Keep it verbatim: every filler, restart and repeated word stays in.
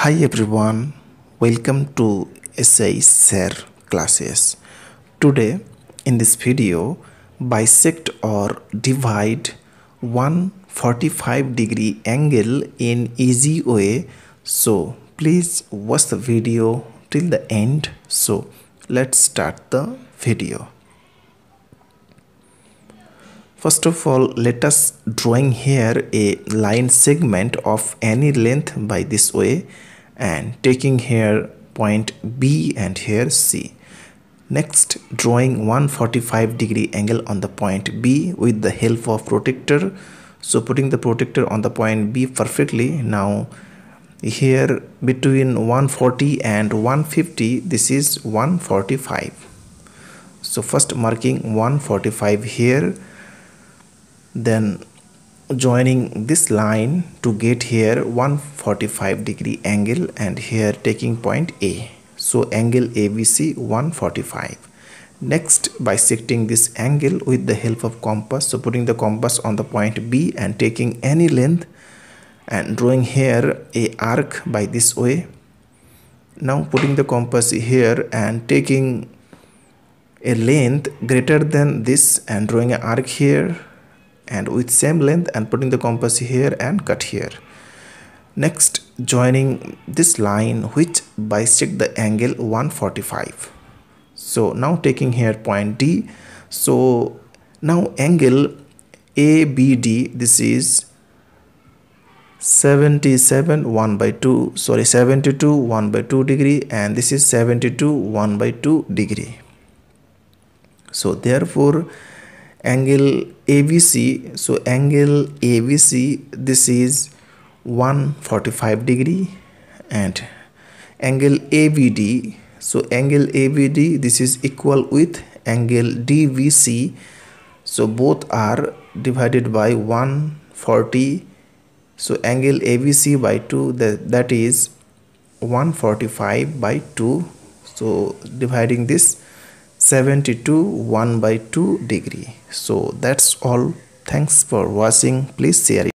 Hi everyone, welcome to S I Share classes. Today in this video, bisect or divide one hundred forty-five degree angle in easy way. So please watch the video till the end. So let's start the video. First of all, let us drawing here a line segment of any length by this way and taking here point B and here C. Next, drawing one hundred forty-five degree angle on the point B with the help of protractor. So putting the protractor on the point B perfectly. Now here between one hundred forty and one hundred fifty, this is one hundred forty-five. So first marking one hundred forty-five here, then joining this line to get here one hundred forty-five degree angle and here taking point A. So angle A B C one hundred forty-five. Next, bisecting this angle with the help of compass. So putting the compass on the point B and taking any length and drawing here a arc by this way. Now putting the compass here and taking a length greater than this and drawing an arc here and with same length and putting the compass here and cut here. Next, joining this line which bisect the angle one hundred forty-five. So now taking here point D. So now angle A B D, this is seventy-seven one by two, sorry seventy-two one by two degree, and this is seventy-two one by two degree. So therefore angle A B C, so angle A B C, this is one hundred forty-five degree, and angle A B D, so angle A B D, this is equal with angle D V C. So both are divided by one hundred forty. So angle A B C by two, that, that is one hundred forty-five by two. So dividing this seventy-two one by two degree. So that's all. Thanks for watching. Please share it.